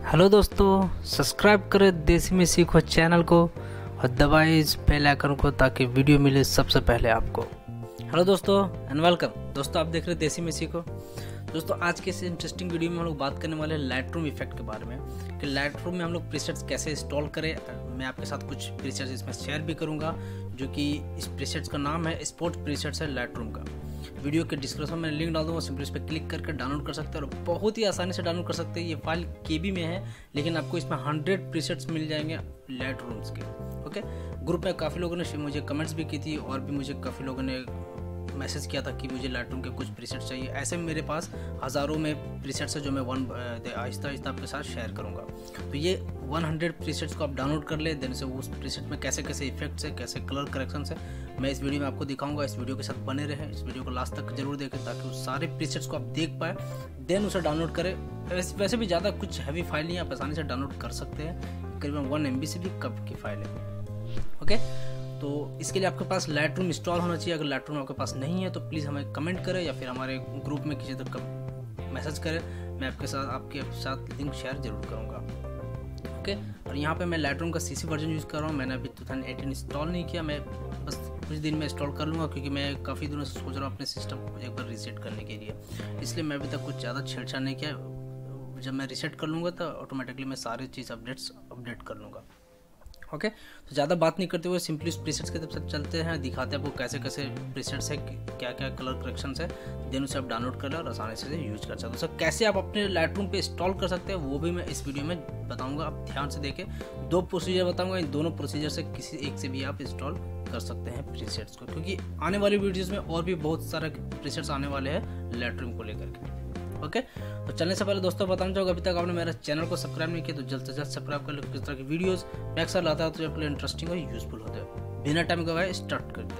Hello दोस्तों, subscribe करें देसी में सीखो चैनल को और दबाएं इस बेल आइकन को ताकि वीडियो मिले सबसे पहले आपको। हेलो दोस्तों एंड वेलकम। दोस्तों आप देख रहे हैं देसी में सीखो। दोस्तों आज के इस इंटरेस्टिंग वीडियो में हम लोग बात करने वाले हैं लाइटरूम इफेक्ट के बारे में कि लाइटरूम में हम लोग प्रीसेट्स कैसे इंस्टॉल करें। मैं आपके साथ कुछ प्रीसेट्स इसमें शेयर भी करूंगा जो कि इस प्रीसेट्स का नाम है स्पोर्ट प्रीसेट्स है लाइटरूम का। वीडियो के डिस्क्रिप्शन में लिंक डाल दूंगा, सिंपली इस पर क्लिक करके डाउनलोड कर सकते हैं और बहुत ही आसानी से डाउनलोड कर सकते हैं। ये फाइल केबी में है लेकिन आपको इसमें 100 प्रीसेट्स मिल जाएंगे लाइटरूम्स के। ओके, ग्रुप में काफ़ी लोगों ने मुझे कमेंट्स भी की थी और भी मुझे काफ़ी लोगों ने मैसेज किया था कि मुझे लाइटरूम के कुछ प्रीसेट्स चाहिए। ऐसे मेरे पास हज़ारों में प्रीसेट्स है जो मैं आहिस्ता आहिस्ता आपके साथ शेयर करूंगा। तो ये 100 प्रीसेट्स को आप डाउनलोड कर ले, देन से उस प्रीसेट में कैसे कैसे इफेक्ट्स है, कैसे कलर करेक्शन है, मैं इस वीडियो में आपको दिखाऊंगा। इस वीडियो के साथ बने रहें, इस वीडियो को लास्ट तक जरूर देखें ताकि उस सारे प्रीसेट्स को आप देख पाए, देन उसे डाउनलोड करें। वैसे भी ज़्यादा कुछ हैवी फाइल नहीं, आप आसानी से डाउनलोड कर सकते हैं। करीबन 1 MB से भी कम की फाइल है। ओके, तो इसके लिए आपके पास लाइटरूम इंस्टॉल होना चाहिए। अगर लाइटरूम आपके पास नहीं है तो प्लीज़ हमें कमेंट करें या फिर हमारे ग्रुप में किसी तरह मैसेज करें। मैं आपके साथ लिंक शेयर जरूर करूँगा। ओके, और यहाँ पे मैं लाइटरूम का CC वर्जन यूज़ कर रहा हूँ। मैंने अभी 2018 इंस्टॉल नहीं किया, मैं बस कुछ दिन में इंस्टॉल कर लूँगा क्योंकि मैं काफ़ी दिनों से सोच रहा हूँ अपने सिस्टम को एक बार रीसेट करने के लिए। इसलिए मैं अभी तक कुछ ज़्यादा छेड़छाड़ नहीं किया। जब मैं रीसेट कर लूँगा तो ऑटोमेटिकली मैं सारी चीज़ अपडेट कर लूँगा। ओके, तो ज़्यादा बात नहीं करते हुए सिंपली प्रीसेट्स के तरफ चलते हैं, दिखाते हैं आपको कैसे कैसे प्रीसेट्स है, क्या क्या कलर करेक्शन है, देन उसे आप डाउनलोड कर लें और आसानी से यूज कर सकते हो। सर कैसे आप अपने लाइटरूम पे इंस्टॉल कर सकते हैं वो भी मैं इस वीडियो में बताऊंगा। आप ध्यान से देखें, 2 प्रोसीजर बताऊंगा, इन दोनों प्रोसीजर से किसी एक से भी आप इंस्टॉल कर सकते हैं प्रीसेट्स को, क्योंकि आने वाली वीडियोज़ में और भी बहुत सारे प्रीसेट्स आने वाले हैं लाइटरूम को लेकर के। ओके, तो चलने से पहले दोस्तों बताना चाहूँगा, अभी तक आपने मेरे चैनल को सब्सक्राइब नहीं किया तो जल्द से जल्द सब्सक्राइब कर लो। किस तरह की वीडियोस मैं अक्सर लाता है तो आपके लिए इंटरेस्टिंग और यूजफुल होते हैं। बिना टाइम गवाए स्टार्ट करते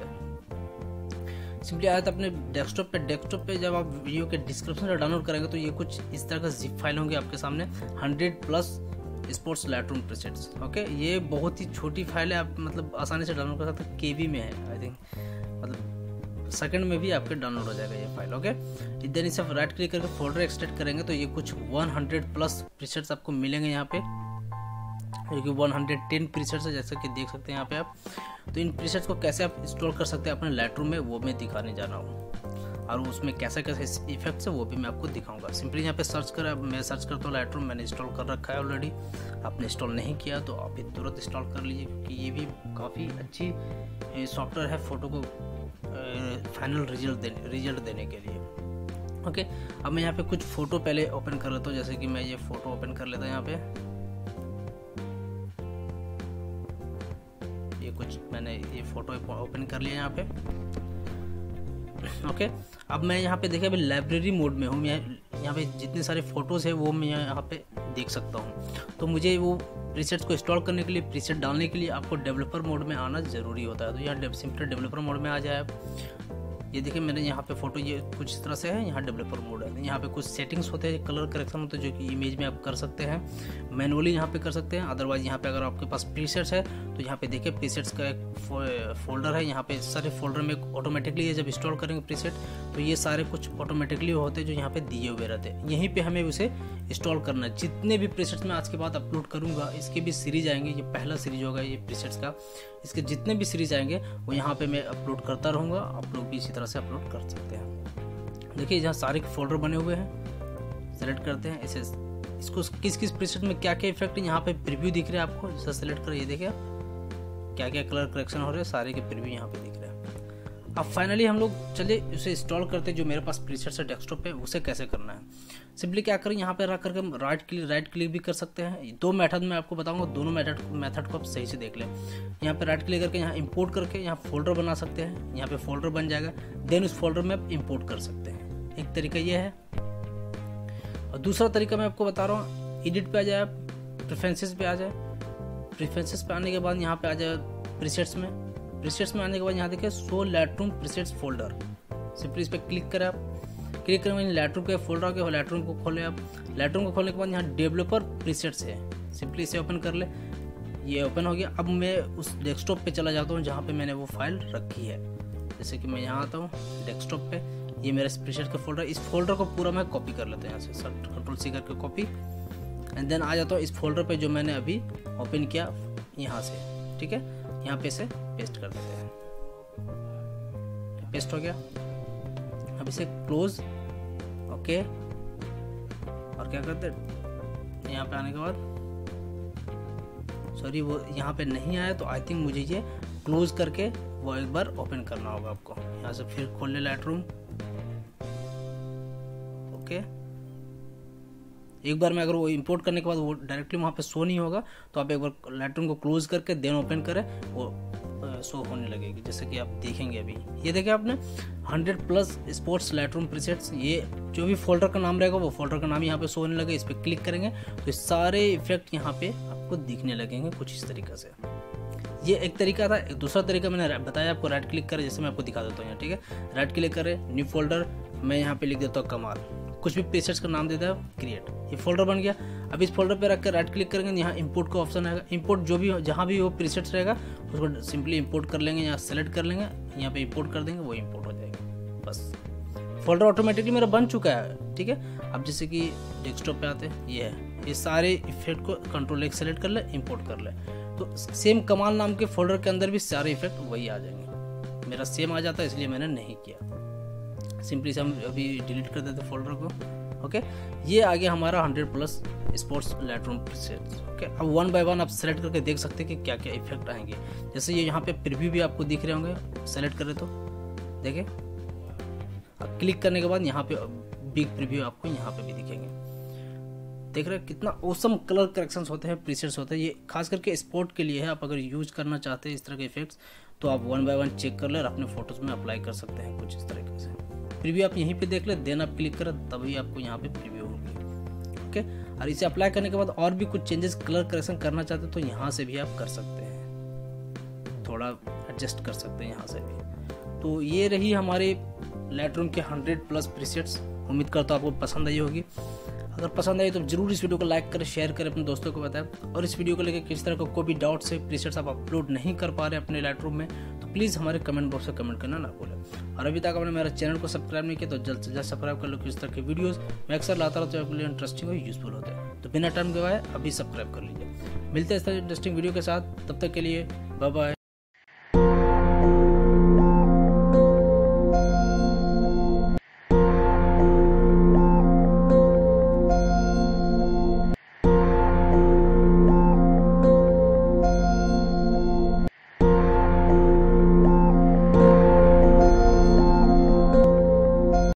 हैं। सिंपली आया था अपने डेस्कटॉप पे जब आप वीडियो के डिस्क्रिप्शन से डाउनलोड करेंगे तो ये कुछ इस तरह का जिप फाइल होंगे आपके सामने, 100+ स्पोर्ट्स लाइटरूम प्रीसेट्स। ओके, ये बहुत ही छोटी फाइल है, आप मतलब आसानी से डाउनलोड कर सकते हैं। केबी में है, आई थिंक मतलब सेकंड में भी आपके डाउनलोड हो जाएगा ये फाइल। ओके, इधर इसे राइट क्लिक करके फोल्डर एक्सट्रैक्ट करेंगे तो ये कुछ 100+ प्रीसेट्स आपको मिलेंगे यहाँ पे, जो कि 110 प्रीसेट्स है जैसे कि देख सकते हैं यहाँ पे आप। तो इन प्रीसेट्स को कैसे आप इंस्टॉल कर सकते हैं अपने लाइटरूम में वो मैं दिखाने जा रहा हूँ, और उसमें कैसे कैसे इफेक्ट्स है वो भी मैं आपको दिखाऊंगा। सिंपली यहाँ पे सर्च करें, मैं सर्च करता हूँ लाइटरूम, मैंने इंस्टॉल कर रखा है ऑलरेडी। आपने इंस्टॉल नहीं किया तो आप तुरंत इंस्टॉल कर लीजिए क्योंकि ये भी काफ़ी अच्छी सॉफ्टवेयर है फोटो को फाइनल रिजल्ट देने के लिए। ओके, अब मैं यहाँ पे कुछ फ़ोटो पहले ओपन कर लेता हूँ, जैसे कि मैं ये फ़ोटो ओपन कर लेता हूँ यहाँ पे। ये कुछ मैंने ये फ़ोटो ओपन कर लिया यहाँ पे। ओके, अब मैं यहाँ पे देखिए अभी लाइब्रेरी मोड में हूँ। यहाँ पे जितने सारे फ़ोटोज़ है वो मैं यहाँ पे देख सकता हूँ। तो मुझे वो प्रीसेट्स को इंस्टॉल करने के लिए, प्रीसेट डालने के लिए आपको डेवलपर मोड में आना ज़रूरी होता है। तो यहाँ सिंपली डेवलपर मोड में आ जाए आप। ये देखिए मैंने यहाँ पे फोटो ये कुछ इस तरह से है, यहाँ डेवलपर मोड है। यहाँ पे कुछ सेटिंग्स होते हैं, कलर करेक्शन होते हैं जो कि इमेज में आप कर सकते हैं, मैनुअली यहाँ पे कर सकते हैं। अदरवाइज यहाँ पे अगर आपके पास प्रीसेट्स है तो यहाँ पे देखिए प्रीसेट्स का एक फोल्डर है। यहाँ पे सारे फोल्डर में ऑटोमेटिकली जब इंस्टॉल करेंगे प्रीसेट तो ये सारे कुछ ऑटोमेटिकली होते हैं जो यहाँ पे दिए हुए रहते हैं। यहीं पे हमें उसे इंस्टॉल करना है। जितने भी प्रीसेट्स मैं आज के बाद अपलोड करूँगा इसके भी सीरीज आएंगे, ये पहला सीरीज होगा ये प्रीसेट्स का। इसके जितने भी सीरीज आएंगे वो यहाँ पे मैं अपलोड करता रहूँगा, आप लोग भी इसी तरह से अपलोड कर सकते हैं। देखिए यहाँ सारे फोल्डर बने हुए हैं, सेलेक्ट करते हैं इसे। इसको किस किस प्रीसेट में क्या क्या इफेक्ट है यहाँ पे प्रीव्यू दिख रहे हैं आपको, जैसे सेलेक्ट कर ये देखिए क्या क्या कलर करेक्शन हो रहे हैं, सारे के प्रीव्यू यहाँ पे दिख रहे हैं। अब फाइनली हम लोग चलिए उसे इंस्टॉल करते हैं। जो मेरे पास प्रीसेट्स है डेस्कटॉप पे उसे कैसे करना है, सिंपली क्या करें यहाँ पे रख करके हम राइट क्लिक भी कर सकते हैं। 2 मेथड मैं आपको बताऊंगा, दोनों मेथड को आप सही से देख लें। यहाँ पे राइट क्लिक करके यहाँ इंपोर्ट करके यहाँ फोल्डर बना सकते हैं, यहाँ पे फोल्डर बन जाएगा, देन उस फोल्डर में आप इंपोर्ट कर सकते हैं। एक तरीका ये है, और दूसरा तरीका मैं आपको बता रहा हूँ, एडिट पे आ जाए, प्रेफरेंसेस पे आ जाए। प्रेफरेंसेस पे आने के बाद यहाँ पे आ जाए प्रीसेट्स में आने के बाद यहाँ देखिए show Lightroom presets folder. Simply इस पर क्लिक करें आप, क्लिक करेंगे लाइटरूम के फोल्डर आ गया, लाइटरूम को खोलें आप। लाइटरूम को खोलने के बाद यहाँ डेवलपर प्रीसेट्स है, सिंपली इसे ओपन कर ले। ये ओपन हो गया। अब मैं उस डेस्कटॉप पे चला जाता हूँ जहाँ पे मैंने वो फाइल रखी है। जैसे कि मैं यहाँ आता हूँ डेस्कटॉप पे, ये मेरा प्रीसेट का फोल्डर, इस फोल्डर को पूरा मैं कॉपी कर लेता हूँ यहाँ से, Ctrl+C करके कॉपी एंड देन आ जाता हूँ इस फोल्डर पे जो मैंने अभी ओपन किया यहाँ से, ठीक है। यहाँ पे इसे पेस्ट कर देते हैं, पेस्ट हो गया। अब इसे क्लोज, ओके, और क्या करते हैं यहाँ पे आने के बाद, सॉरी वो यहाँ पे नहीं आया तो आई थिंक मुझे ये क्लोज करके वो एक बार ओपन करना होगा आपको। यहाँ से फिर खोल ले लाइटरूम, ओके। एक बार में अगर वो इंपोर्ट करने के बाद वो डायरेक्टली वहाँ पे शो नहीं होगा तो आप एक बार लाइटरूम को क्लोज करके देन ओपन करें, वो शो होने लगेगी, जैसे कि आप देखेंगे अभी। ये देखिए आपने 100+ स्पोर्ट्स लाइटरूम प्रीसेट्स, ये जो भी फोल्डर का नाम रहेगा वो फोल्डर का नाम यहाँ पे शो होने लगे। इस पर क्लिक करेंगे तो ये सारे इफेक्ट यहाँ पे आपको दिखने लगेंगे कुछ इस तरीके से। ये एक तरीका था। एक दूसरा तरीका मैंने बताया आपको, राइट क्लिक करें, जैसे मैं आपको दिखा देता हूँ यहाँ, ठीक है। राइट क्लिक करें, न्यू फोल्डर, मैं यहाँ पे लिख देता हूँ कमाल, कुछ भी प्रीसेट्स का नाम देता है, क्रिएट, ये फोल्डर बन गया। अब इस फोल्डर पे रख कर राइट क्लिक करेंगे, यहाँ इंपोर्ट का ऑप्शन आएगा। इंपोर्ट जो भी जहाँ भी वो प्रीसेट्स रहेगा उसको सिंपली इंपोर्ट कर लेंगे, यहाँ सेलेक्ट कर लेंगे, यहाँ पे इंपोर्ट कर देंगे, वो इंपोर्ट हो जाएगा। बस फोल्डर ऑटोमेटिकली मेरा बन चुका है, ठीक है। अब जैसे कि डेस्कटॉप पे आते हैं, ये है, ये सारे इफेक्ट को Ctrl+X सेलेक्ट कर ले, इंपोर्ट कर ले, तो सेम कमाल नाम के फोल्डर के अंदर भी सारे इफेक्ट वही आ जाएंगे। मेरा सेम आ जाता है इसलिए मैंने नहीं किया। सिंपली से हम अभी डिलीट कर देते फोल्डर को, ओके। ये आ गया हमारा 100+ स्पोर्ट्स लाइटरूम प्रीसेट्स, ओके। अब वन बाय वन आप सेलेक्ट करके देख सकते हैं कि क्या क्या इफेक्ट आएंगे। जैसे ये यहाँ पे प्रीव्यू भी आपको दिख रहे होंगे, सेलेक्ट करें तो देखिए, अब क्लिक करने के बाद यहाँ पे बिग प्रीव्यू आपको यहाँ पे भी दिखेंगे। देख रहे हैं कितना औसम कलर करेक्शंस होते हैं, प्रीसेट्स होते हैं। ये खास करके स्पोर्ट के लिए है। आप अगर यूज करना चाहते हैं इस तरह के इफेक्ट्स तो आप वन बाय वन चेक कर ले और अपने फोटोज में अप्लाई कर सकते हैं कुछ इस तरीके से। प्रीव्यू आप यहीं पे देख ले, देन आप क्लिक करें तभी आपको यहाँ पे प्रीव्यू होगी, ओके। और इसे अप्लाई करने के बाद और भी कुछ चेंजेस कलर करेक्शन करना चाहते हैं तो यहाँ से भी आप कर सकते हैं, थोड़ा एडजस्ट कर सकते हैं यहाँ से भी। तो ये रही हमारे लाइटरूम के 100+ प्रीसेट्स। उम्मीद करता हूँ आपको पसंद आई होगी। अगर पसंद आई तो जरूर इस वीडियो को लाइक करें, शेयर करें, अपने दोस्तों को बताएं। और इस वीडियो को लेकर किस तरह का कोई भी डाउट से प्रीसेट्स आप अपलोड नहीं कर पा रहे अपने लाइटरूम में तो प्लीज़ हमारे कमेंट बॉक्स में कमेंट करना ना भूलें। और अभी तक आपने मेरा चैनल को सब्सक्राइब नहीं किया तो जल्द से जल्द सब्सक्राइब कर लो, किस तरह के वीडियोस मैं अक्सर लाता रहता हूँ आपके लिए इंटरेस्टिंग और यूजफुल होते हैं। तो बिना टाइम गवाए अभी सब्सक्राइब कर लीजिए। मिलते हैं इस तरह इंटरेस्टिंग वीडियो के साथ, तब तक के लिए बाय बाय।